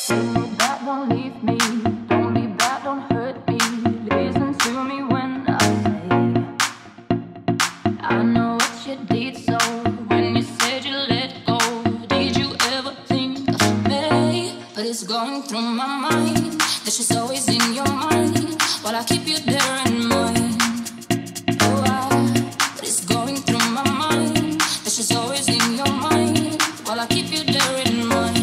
That won't leave me. Don't leave that, don't hurt me. Listen to me when I say I know what you did. So when you said you let go, did you ever think of me? But it's going through my mind that she's always in your mind. While I keep you there in mind. Oh, but it's going through my mind that she's always in your mind. While I keep you there in mind.